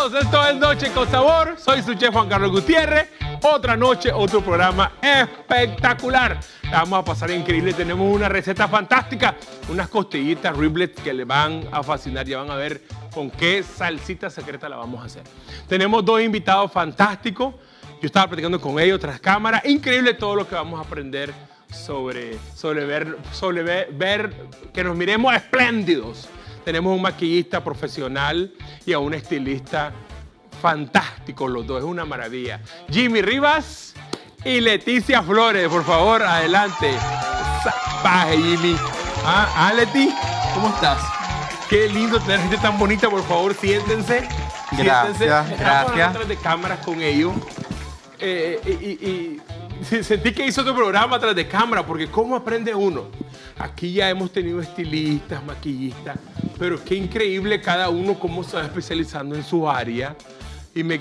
Bienvenidos, esto es Noche con Sabor. Soy su chef Juan Carlos Gutiérrez. Otra noche, otro programa espectacular. La vamos a pasar increíble. Tenemos una receta fantástica. Unas costillitas riblets que le van a fascinar. Ya van a ver con qué salsita secreta la vamos a hacer. Tenemos dos invitados fantásticos. Yo estaba platicando con ellos tras cámara. Increíble todo lo que vamos a aprender sobre ver que nos miremos espléndidos. Tenemos un maquillista profesional y a un estilista fantástico, los dos, es una maravilla. Jimmy Rivas y Leticia Flores, por favor, adelante. Baje, Jimmy. Leti, ¿cómo estás? Qué lindo tener gente tan bonita, por favor, siéntense. Gracias, siéntense. gracias. Detrás de cámaras con ellos. Sentí que hizo otro programa atrás de cámara, porque ¿cómo aprende uno? Aquí ya hemos tenido estilistas, maquillistas, pero qué increíble cada uno cómo se va especializando en su área. Y me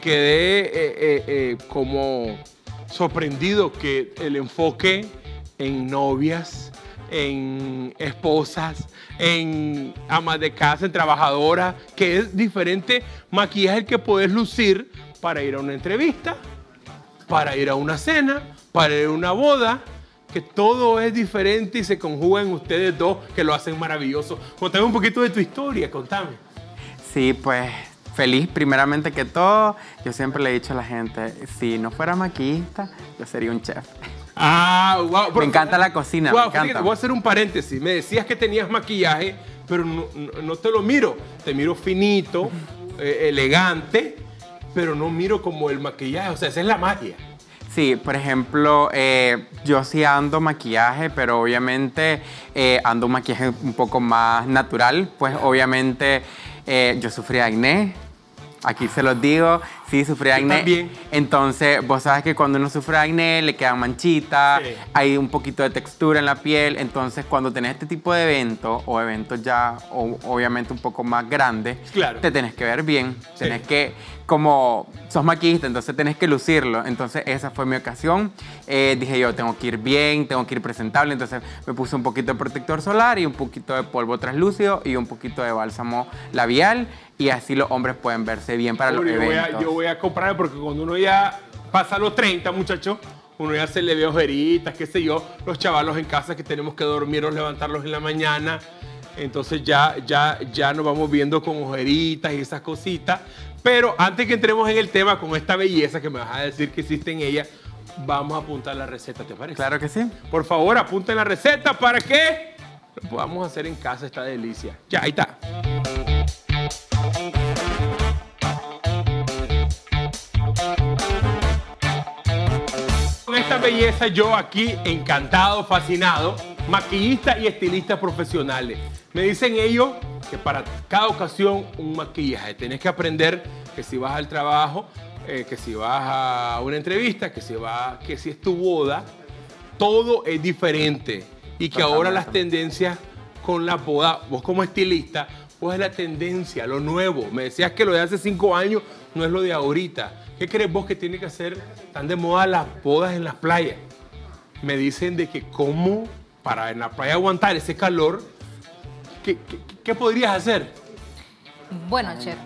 quedé como sorprendido que el enfoque en novias, en esposas, en amas de casa, en trabajadoras, que es diferente maquillaje el que puedes lucir para ir a una entrevista, para ir a una cena, para ir a una boda, que todo es diferente y se conjuga en ustedes dos, que lo hacen maravilloso. Contame un poquito de tu historia, contame. Sí, pues feliz primeramente que todo. Yo siempre le he dicho a la gente, si no fuera maquillista, yo sería un chef. Wow. Me encanta la cocina, Wow, me encanta. Fíjate, voy a hacer un paréntesis. Me decías que tenías maquillaje, pero no te lo miro. Te miro finito, elegante, pero no miro como el maquillaje. O sea, esa es la magia. Sí, por ejemplo, yo sí ando maquillaje, pero obviamente ando un maquillaje un poco más natural. Pues obviamente yo sufrí acné, aquí se los digo, sí sufrí acné. También. Entonces, vos sabes que cuando uno sufre acné le quedan manchitas, Sí. hay un poquito de textura en la piel. Entonces, cuando tenés este tipo de eventos o eventos ya obviamente un poco más grandes, Claro. te tenés que ver bien, Sí. tenés que, como sos maquillista, entonces tenés que lucirlo. Entonces esa fue mi ocasión. Dije yo, tengo que ir bien, tengo que ir presentable. Entonces me puse un poquito de protector solar y un poquito de polvo translúcido y un poquito de bálsamo labial. Y así los hombres pueden verse bien para los eventos. Yo voy a comprar, porque cuando uno ya pasa los 30, muchachos, uno ya se le ve ojeritas, qué sé yo, los chavalos en casa que tenemos que dormirlos, levantarlos en la mañana. Entonces ya nos vamos viendo con ojeritas y esas cositas. Pero antes que entremos en el tema con esta belleza que me vas a decir que existe en ella, vamos a apuntar la receta, ¿te parece? Claro que sí. Por favor, apunten la receta para que lo podamos hacer en casa, esta delicia. Ya, ahí está. Con esta belleza yo aquí encantado, fascinado, maquillista y estilista profesionales. Me dicen ellos que para cada ocasión un maquillaje. Tenés que aprender que si vas al trabajo, que si vas a una entrevista, que si es tu boda, todo es diferente. Y que ahora las tendencias con la boda, vos como estilista, vos es la tendencia, lo nuevo. Me decías que lo de hace 5 años no es lo de ahorita. ¿Qué crees vos que tiene que hacer tan de moda las bodas en las playas? Me dicen de que cómo para en la playa aguantar ese calor, ¿qué podrías hacer? Bueno, chef,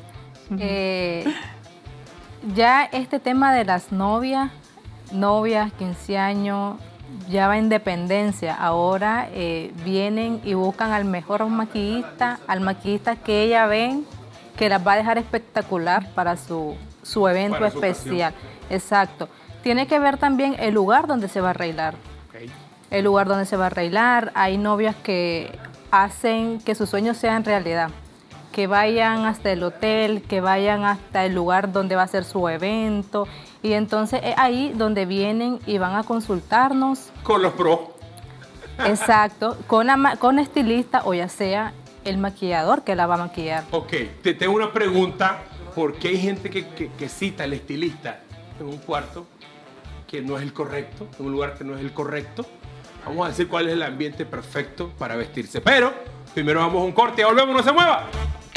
ya este tema de las novias, 15 años, ya va en dependencia. Ahora vienen y buscan al mejor maquillista, al maquillista que ella ven que las va a dejar espectacular para su evento Para su especial. Exacto. Tiene que ver también el lugar donde se va a arreglar. Okay. El lugar donde se va a arreglar. Hay novias que hacen que sus sueños sean realidad, que vayan hasta el hotel, que vayan hasta el lugar donde va a ser su evento, y entonces es ahí donde vienen y van a consultarnos. Con los pros. Exacto, con estilista o ya sea el maquillador que la va a maquillar. Ok, te tengo una pregunta, porque hay gente que cita al estilista en un cuarto que no es el correcto, en un lugar que no es el correcto. Vamos a decir cuál es el ambiente perfecto para vestirse. Pero primero vamos a un corte y volvemos, no se mueva.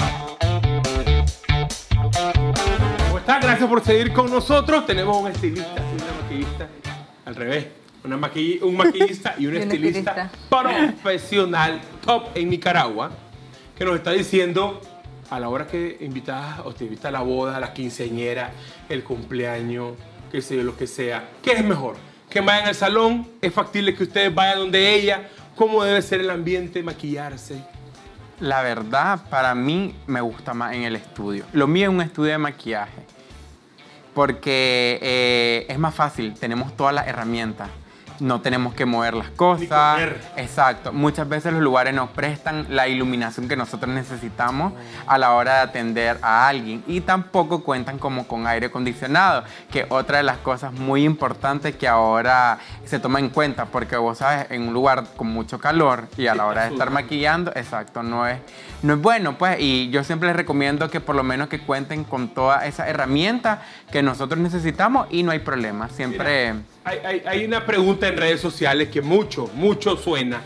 ¿Cómo está? Gracias por seguir con nosotros. Tenemos un estilista y una maquillista. Al revés. Un maquillista y un estilista profesional top en Nicaragua, que nos está diciendo a la hora que invitas o te invita a la boda, a la quinceañera, el cumpleaños, qué sé yo, lo que sea, ¿qué es mejor? ¿Que vayan al salón? ¿Es factible que ustedes vayan donde ella? ¿Cómo debe ser el ambiente, maquillarse? La verdad, para mí me gusta más en el estudio. Lo mío es un estudio de maquillaje. Porque es más fácil, tenemos todas las herramientas. No tenemos que mover las cosas. Ni correr. Exacto. Muchas veces los lugares nos prestan la iluminación que nosotros necesitamos a la hora de atender a alguien. Y tampoco cuentan como con aire acondicionado, que otra de las cosas muy importantes que ahora se toma en cuenta, porque vos sabes, en un lugar con mucho calor y a la hora de estar maquillando, exacto, no es bueno, pues. Y yo siempre les recomiendo que por lo menos que cuenten con toda esa herramienta que nosotros necesitamos y no hay problema. Siempre... Mira, hay una pregunta en redes sociales que mucho suena.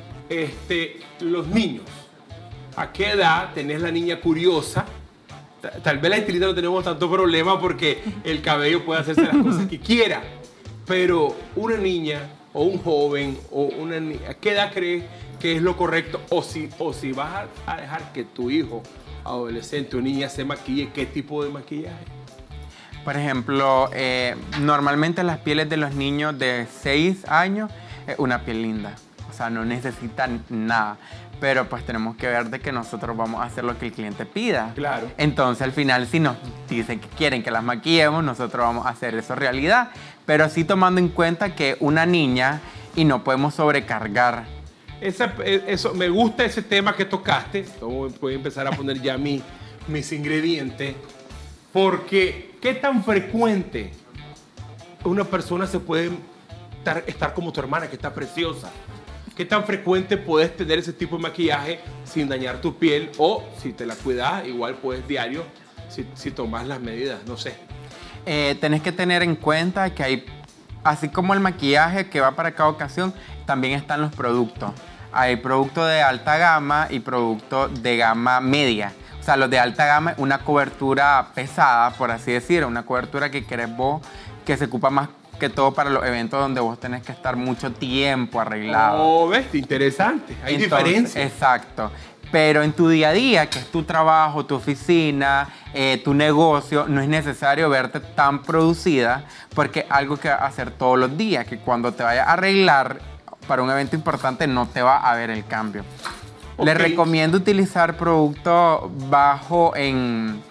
Los niños, ¿a qué edad tenés la niña curiosa? Tal vez la estilista no tenemos tanto problema porque el cabello puede hacerse las cosas que quiera. Pero una niña o un joven o una niña, ¿a qué edad crees que es lo correcto? O si vas a dejar que tu hijo, adolescente o niña se maquille, ¿qué tipo de maquillaje? Por ejemplo, normalmente las pieles de los niños de 6 años es una piel linda. O sea, no necesitan nada. Pero pues tenemos que ver de que nosotros vamos a hacer lo que el cliente pida. Claro. Entonces al final si nos dicen que quieren que las maquillemos, nosotros vamos a hacer eso realidad. Pero sí tomando en cuenta que una niña y no podemos sobrecargar. Eso, me gusta ese tema que tocaste. Voy a empezar a poner ya mis ingredientes. Porque, ¿qué tan frecuente una persona se puede estar como tu hermana, que está preciosa? ¿Qué tan frecuente puedes tener ese tipo de maquillaje sin dañar tu piel? O si te la cuidas, igual puedes diario, si tomas las medidas, no sé. Tenés que tener en cuenta que hay, así como el maquillaje que va para cada ocasión, también están los productos. Hay productos de alta gama y productos de gama media. O sea, los de alta gama, una cobertura pesada, por así decirlo, una cobertura que querés vos, que se ocupa más que todo para los eventos donde vos tenés que estar mucho tiempo arreglado. Oh, ves, interesante. Hay diferencia. Exacto. Pero en tu día a día, que es tu trabajo, tu oficina, tu negocio, no es necesario verte tan producida, porque algo que vas a hacer todos los días, que cuando te vayas a arreglar para un evento importante no te va a ver el cambio. Okay. Les recomiendo utilizar productos bajo en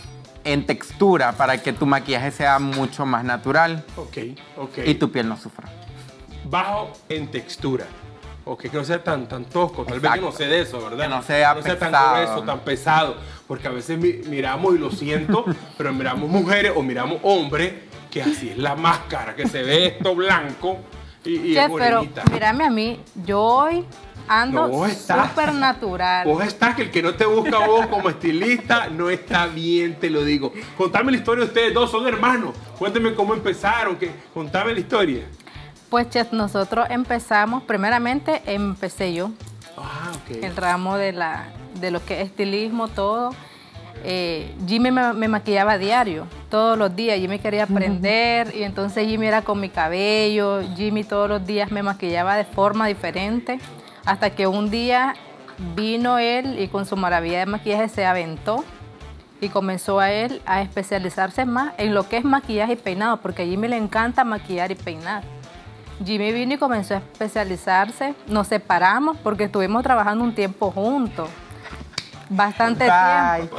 textura para que tu maquillaje sea mucho más natural. Ok. Y tu piel no sufra. Bajo en textura. Ok, que no sea tan tosco. Tal vez que no sé de eso, ¿verdad? Que no sea tan grueso, tan pesado. Porque a veces miramos, y lo siento, pero miramos mujeres o miramos hombres que así es la máscara, que se ve esto blanco y es morenita. Pero mírame a mí, yo hoy ando súper natural. Vos estás que el que no te busca a vos como estilista no está bien, te lo digo. Contame la historia de ustedes dos, son hermanos. Cuéntame cómo empezaron, contame la historia. Pues, chef, nosotros empezamos, primeramente empecé yo. El ramo de lo que es estilismo, todo. Jimmy me maquillaba a diario, todos los días. Jimmy quería aprender y entonces Jimmy era con mi cabello. Jimmy todos los días me maquillaba de forma diferente. Hasta que un día vino él y con su maravilla de maquillaje se aventó y comenzó a él a especializarse más en lo que es maquillaje y peinado, porque a Jimmy le encanta maquillar y peinar. Jimmy vino y comenzó a especializarse, nos separamos porque estuvimos trabajando un tiempo juntos. Bastante tiempo.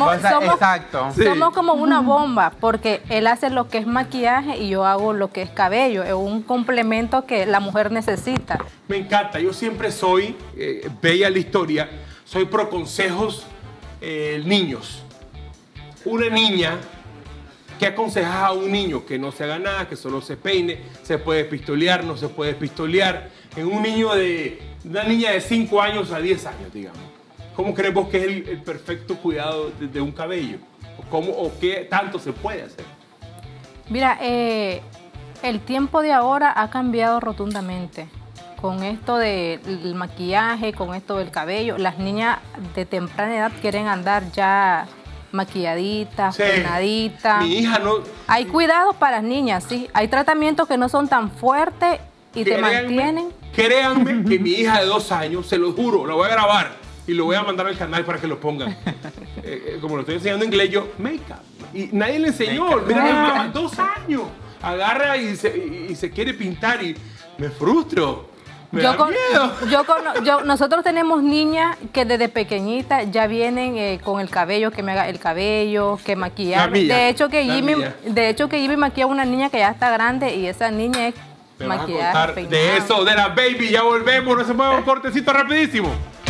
Somos como una bomba, porque él hace lo que es maquillaje y yo hago lo que es cabello. Es un complemento que la mujer necesita. Me encanta. Yo siempre soy, bella la historia, soy pro consejos niños. Una niña, ¿qué aconsejas a un niño? Que no se haga nada, que solo se peine, se puede pistolear, no se puede pistolear. En una niña de 5 años a 10 años, digamos. ¿Cómo crees vos que es el perfecto cuidado de un cabello? ¿O qué tanto se puede hacer? Mira, el tiempo de ahora ha cambiado rotundamente. Con esto del maquillaje, con esto del cabello, las niñas de temprana edad quieren andar ya maquilladitas, peinaditas. Mi hija no... Hay cuidados para las niñas, sí. Hay tratamientos que no son tan fuertes y te mantienen. Créanme que mi hija de 2 años, se lo juro, la voy a grabar. Y lo voy a mandar al canal para que lo pongan. Como lo estoy enseñando en inglés, yo, make-up. Y nadie le enseñó. Mira, mi mamá, 2 años. Agarra y se quiere pintar y me frustro. Me da miedo. Nosotros tenemos niñas que desde pequeñitas ya vienen con el cabello, que me haga el cabello, que maquillar. De hecho que Jimmy maquilla a una niña que ya está grande y esa niña es maquillar, peinado. De eso, de la baby, ya volvemos, no se mueva, un cortecito rapidísimo.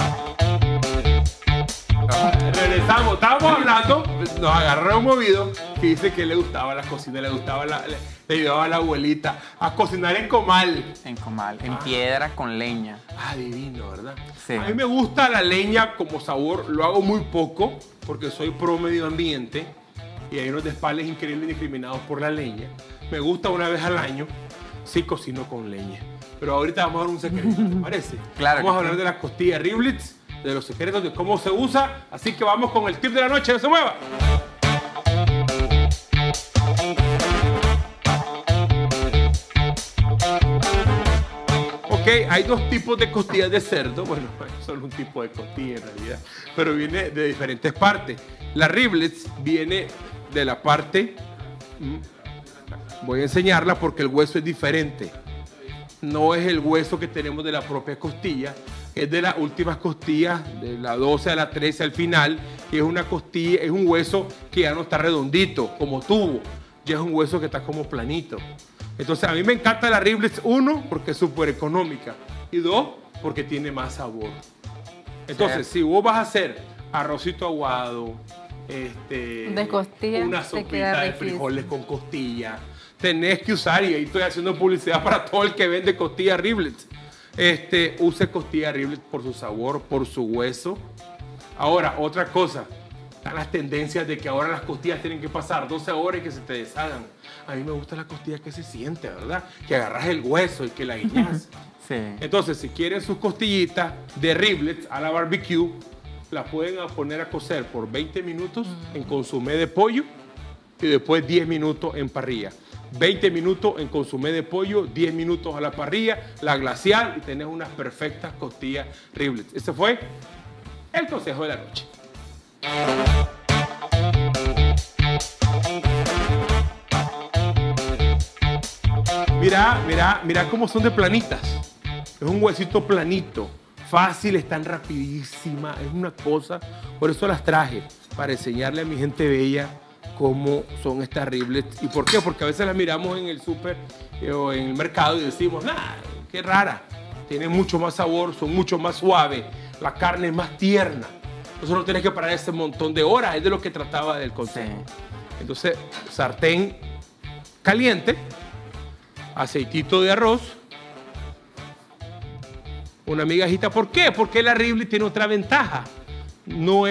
Regresamos, estábamos hablando, nos agarraron movido, que dice que le gustaba la cocina, le ayudaba a la abuelita a cocinar en comal. En comal, en piedra con leña. Ah, divino, ¿verdad? Sí. A mí me gusta la leña como sabor, lo hago muy poco, porque soy pro medio ambiente, y hay unos despales increíbles discriminados por la leña. Me gusta una vez al año, sí cocino con leña. Pero ahorita vamos a dar un secreto, ¿te parece? Claro. Vamos a hablar de las costillas Riblets, de los secretos de cómo se usa. Así que vamos con el tip de la noche. ¡No se mueva! Ok, hay 2 tipos de costillas de cerdo. Bueno, solo un tipo de costilla en realidad. Pero viene de diferentes partes. La Riblets viene de la parte... Voy a enseñarla porque el hueso es diferente. No es el hueso que tenemos de la propia costilla, es de las últimas costillas, de la 12 a la 13 al final, y es una costilla, es un hueso que ya no está redondito, como tubo, ya es un hueso que está como planito. Entonces a mí me encanta la Riblets, 1, porque es súper económica, y 2, porque tiene más sabor. Entonces, si vos vas a hacer arrocito aguado, de costilla, una sopita de frijoles con costilla, tenés que usar, y ahí estoy haciendo publicidad para todo el que vende costilla Riblets. Use costilla Riblets por su sabor, por su hueso. Ahora, otra cosa, están las tendencias de que ahora las costillas tienen que pasar 12 horas y que se te deshagan. A mí me gusta la costilla que se siente, ¿verdad? Que agarras el hueso y que la guiñas. Sí. Entonces, si quieren sus costillitas de Riblets a la barbecue, las pueden poner a cocer por 20 minutos en consomé de pollo y después 10 minutos en parrilla. 20 minutos en consomé de pollo, 10 minutos a la parrilla, la glacial, y tenés unas perfectas costillas Riblets. Ese fue el consejo de la noche. Mira cómo son de planitas. Es un huesito planito, fácil, están rapidísimas, es una cosa. Por eso las traje, para enseñarle a mi gente bella cómo son estas Riblets. ¿Y por qué? Porque a veces las miramos en el súper o en el mercado y decimos, nah, qué rara. Tienen mucho más sabor, son mucho más suaves, la carne es más tierna. Entonces no tienes que parar ese montón de horas, es de lo que trataba del consejo. Sí. Entonces, sartén caliente, aceitito de arroz, una migajita. ¿Por qué? Porque la Riblet tiene otra ventaja. No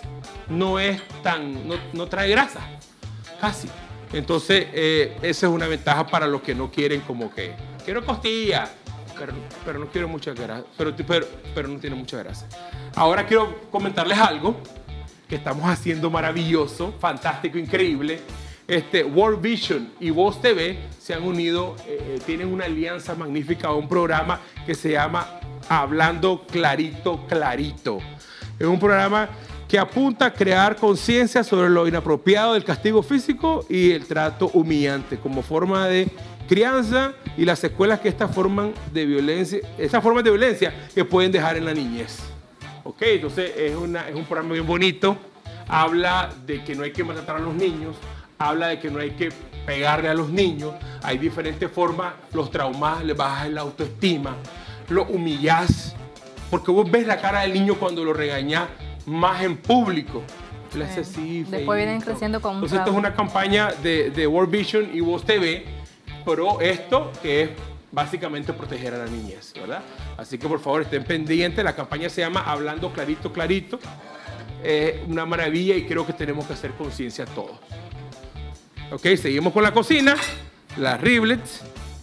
trae grasa, casi. Entonces, esa es una ventaja para los que no quieren como que, quiero costilla, pero no quiero mucha grasa, pero no tiene mucha grasa. Ahora quiero comentarles algo que estamos haciendo maravilloso, fantástico, increíble. World Vision y Voz TV se han unido, tienen una alianza magnífica a un programa que se llama Hablando Clarito, Clarito. Es un programa que apunta a crear conciencia sobre lo inapropiado del castigo físico y el trato humillante como forma de crianza y las secuelas que estas formas de violencia que pueden dejar en la niñez. Ok, entonces es un programa bien bonito. Habla de que no hay que maltratar a los niños, habla de que no hay que pegarle a los niños. Hay diferentes formas, los traumas, le bajas la autoestima, lo humillás, porque vos ves la cara del niño cuando lo regañás más en público. Le hace así, después vienen creciendo con un Entonces esto es una campaña de World Vision y Voz TV, pero esto que es básicamente proteger a la niñez, ¿verdad? Así que por favor estén pendientes, la campaña se llama Hablando Clarito, Clarito. Una maravilla y creo que tenemos que hacer conciencia todos. Ok, seguimos con la cocina, las Riblets.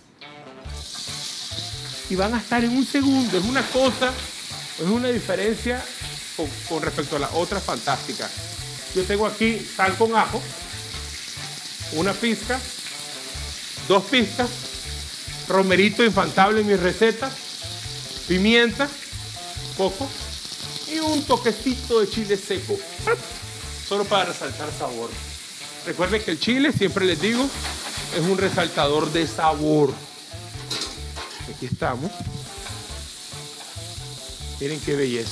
Y van a estar en un segundo, es una cosa, es una diferencia con respecto a las otras fantásticas. Yo tengo aquí sal con ajo, una pizca, 2 pizcas, romerito infantable en mis recetas, pimienta, poco, y un toquecito de chile seco, solo para resaltar sabor. Recuerden que el chile, siempre les digo, es un resaltador de sabor. Aquí estamos. Miren qué belleza.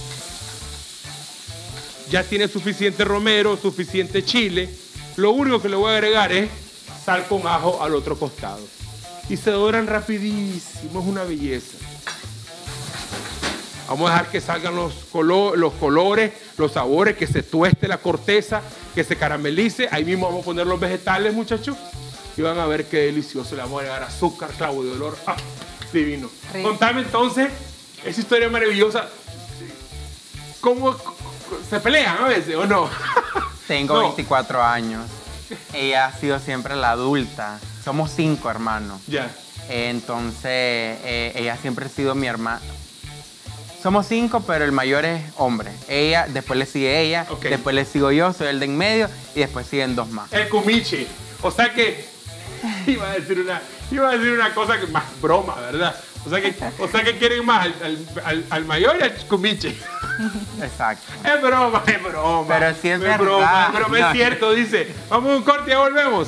Ya tiene suficiente romero, suficiente chile. Lo único que le voy a agregar es sal con ajo al otro costado. Y se doran rapidísimo, es una belleza. Vamos a dejar que salgan los colores, los sabores, que se tueste la corteza, que se caramelice. Ahí mismo vamos a poner los vegetales, muchachos. Y van a ver qué delicioso. Le vamos a agregar azúcar, clavo de olor. ¡Ah! Divino. Rico. Contame entonces esa historia maravillosa. ¿Cómo se pelean a veces o no? Tengo 24 años. Ella ha sido siempre la adulta. Somos 5 hermanos. Ya. Entonces, ella siempre ha sido mi hermana. Somos 5, pero el mayor es hombre. Ella, después le sigue ella, okay. Después le sigo yo, soy el de en medio, y después siguen 2 más. El cumiche. O sea que iba a decir una cosa que más broma, ¿verdad? O sea que quieren más al mayor y al cumiche. Exacto. Es broma, es broma. Pero sí es verdad. Broma, pero no es cierto, dice. Vamos a un corte y ya volvemos.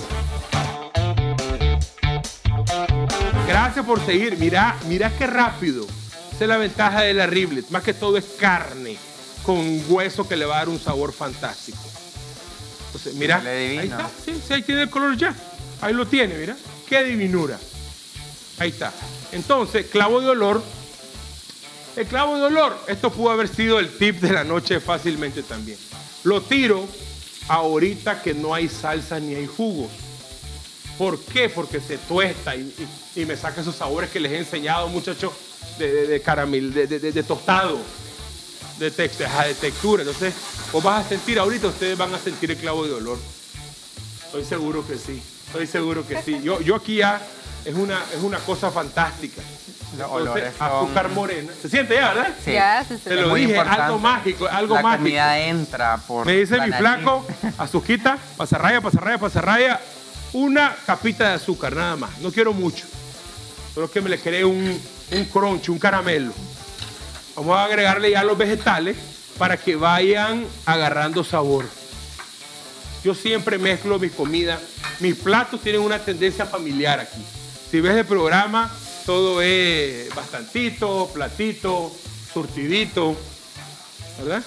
Gracias por seguir. Mira qué rápido. Esa es la ventaja de la riblet. Más que todo es carne con hueso que le va a dar un sabor fantástico. Entonces, mira, ahí está. Sí, ahí tiene el color ya. Ahí lo tiene, mira. Qué divinura. Ahí está. Entonces, clavo de olor. El clavo de olor, esto pudo haber sido el tip de la noche fácilmente también. Lo tiro ahorita que no hay salsa ni hay jugos. ¿Por qué? Porque se tuesta y me saca esos sabores que les he enseñado, muchachos, de caramel, de tostado, de textura. Entonces, vos vas a sentir, ahorita ustedes van a sentir el clavo de olor. Estoy seguro que sí. Estoy seguro que sí. Yo aquí ya es una cosa fantástica. Los olores son... Azúcar morena. ¿Se siente ya, verdad? Sí. Ya, sí, Te lo dije, importante. algo mágico, algo mágico. La comida entra por... Me dice mi flaco, azuquita, pasarraya, una capita de azúcar, nada más. No quiero mucho. Solo que me le cree un crunch, un caramelo. Vamos a agregarle ya los vegetales para que vayan agarrando sabor. Yo siempre mezclo mi comida. Mis platos tienen una tendencia familiar aquí. Si ves el programa, todo es bastantito, platito, surtidito, ¿verdad?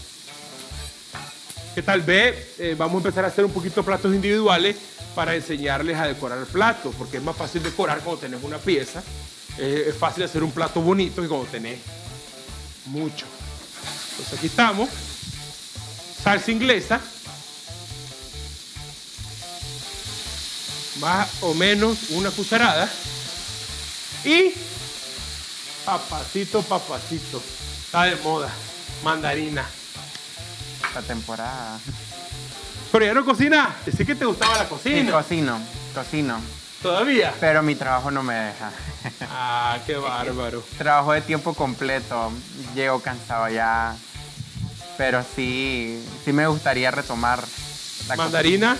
¿Qué tal vez? Vamos a empezar a hacer un poquito de platos individuales para enseñarles a decorar el plato, porque es más fácil decorar cuando tenés una pieza. Es fácil hacer un plato bonito que cuando tenés mucho. Entonces aquí estamos. Salsa inglesa. Más o menos una cucharada. Y papacito. Está de moda. Mandarina. La temporada. Pero ya no cocinas. Decí que te gustaba la cocina. Sí, cocino. ¿Todavía? Pero mi trabajo no me deja. Ah, qué bárbaro. Trabajo de tiempo completo. Llego cansado ya. Pero sí me gustaría retomar la mandarina.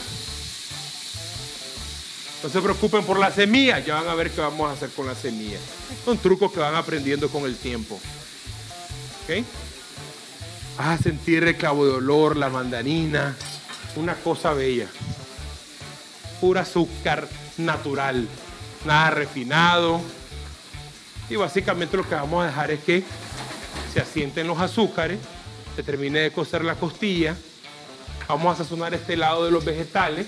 No se preocupen por la semilla. Ya van a ver qué vamos a hacer con la semilla. Son trucos que van aprendiendo con el tiempo. ¿Ok? Vas a sentir el clavo de olor, la mandarina. Una cosa bella. Pura azúcar natural. Nada refinado. Y básicamente lo que vamos a dejar es que se asienten los azúcares. Se termine de cocer la costilla. Vamos a sazonar este lado de los vegetales.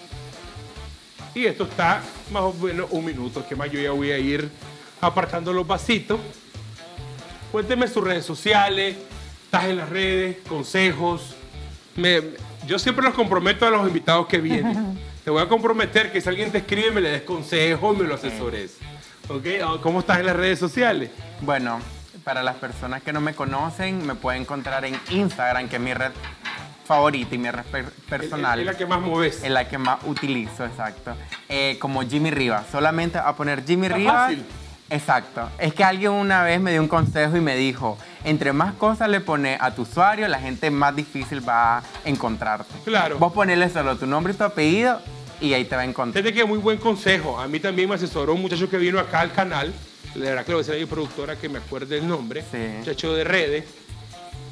Y esto está más o menos un minuto. Que más yo ya voy a ir apartando los vasitos. Cuéntenme sus redes sociales. Estás en las redes, consejos. Yo siempre los comprometo a los invitados que vienen. Te voy a comprometer que si alguien te escribe me le des consejos, me lo asesores. ¿Okay? ¿Cómo estás en las redes sociales? Bueno, para las personas que no me conocen, me pueden encontrar en Instagram, que es mi red favorita y mi red personal. Es la que más mueves. Es la que más utilizo, exacto. Como Jimmy Rivas. Solamente a poner Jimmy Rivas. Fácil. Exacto. Es que alguien una vez me dio un consejo y me dijo, entre más cosas le pones a tu usuario, la gente más difícil va a encontrarte. Claro. Vos ponele solo tu nombre y tu apellido y ahí te va a encontrar. Fíjate que muy buen consejo. A mí también me asesoró un muchacho que vino acá al canal. La verdad que lo voy a decir a mi productora que me acuerde el nombre. Sí. Muchacho de redes.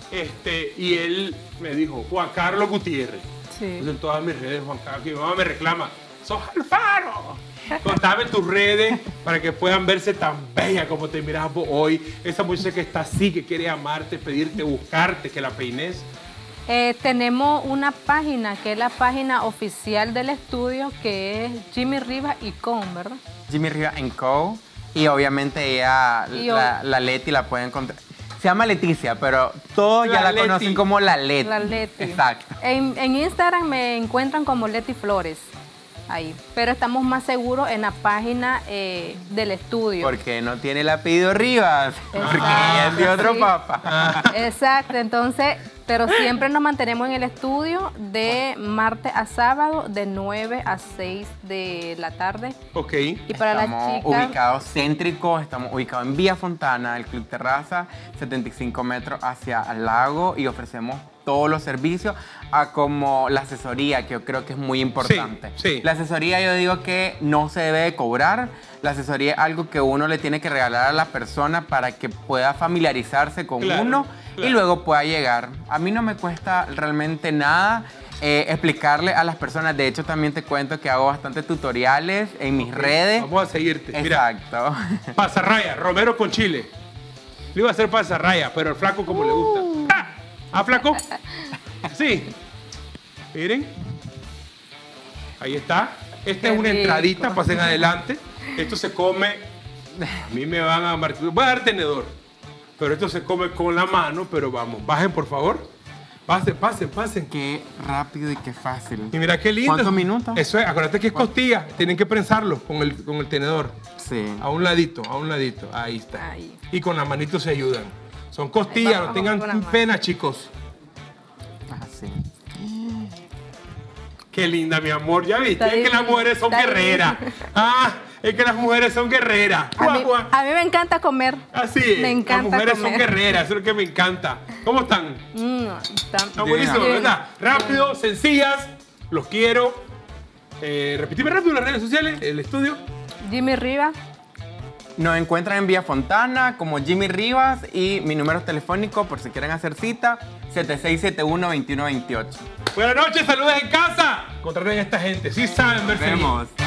Y él me dijo, Juan Carlos Gutiérrez. Sí. Entonces, en todas mis redes, Juan Carlos, que mi mamá me reclama, ¡sos Alfaro! Contame tus redes para que puedan verse tan bella como te miras vos hoy. Esa muchacha que está así, que quiere amarte, pedirte, buscarte, que la peines. Tenemos una página que es la página oficial del estudio, que es Jimmy Rivas y Con, ¿verdad? Jimmy Rivas Co. Y obviamente ella, la Leti, la pueden encontrar. Se llama Leticia, pero todos ya la Leti. conocen como la Leti. La Leti. Exacto. En Instagram me encuentran como Leti Flores. Ahí. Pero estamos más seguros en la página del estudio. Porque no tiene el apellido Rivas. Porque ella es de otro Sí. papa. Exacto, entonces, pero siempre nos mantenemos en el estudio de martes a sábado, de 9 a 6 de la tarde. Ok. Y para las Estamos chicas, ubicados céntricos, estamos ubicados en Villa Fontana, el Club Terraza, 75 metros hacia el lago, y ofrecemos todos los servicios, como la asesoría, que yo creo que es muy importante. Sí, sí. La asesoría, yo digo que no se debe de cobrar. La asesoría es algo que uno le tiene que regalar a la persona para que pueda familiarizarse con Claro, uno claro. y luego pueda llegar. A mí no me cuesta realmente nada explicarle a las personas. De hecho, también te cuento que hago bastantes tutoriales en mis redes. Vamos a seguirte. Mira, Exacto. pasarraya, Romero con chile. Le iba a hacer pasarraya, pero al flaco como le gusta. ¿Ah, flaco? Sí. Miren. Ahí está. Esta Qué es una rico. entradita, pasen adelante. Esto se come. A mí me van a marcar. Voy a dar tenedor. Pero esto se come con la mano, pero vamos. Bajen, por favor. Pasen. Qué rápido y qué fácil. Y mira qué lindo. ¿Cuántos minutos? Eso es, acuérdate que es costilla. Tienen que prensarlo con el tenedor. Sí. A un ladito. Ahí está. Ahí. Y con la manito se ayudan. Son costillas, Ahí no vamos tengan con la mano. pena, chicos. Así. Qué linda, mi amor. Ya viste, Está es que las divino, mujeres son está guerreras. Es que las mujeres son guerreras. a mí me encanta comer. Así es. Me encanta las mujeres comer. son guerreras, eso es lo que me encanta. ¿Cómo están? Están buenísimos, Bien. ¿verdad? Rápido, sencillas. Los quiero. Repetime rápido las redes sociales, el estudio. Jimmy Rivas. Nos encuentran en Villa Fontana como Jimmy Rivas, y mi número telefónico, por si quieren hacer cita, 7671-2128. Buenas noches, saludos en casa. Contraten a esta gente, sí saben verse bien. Vemos.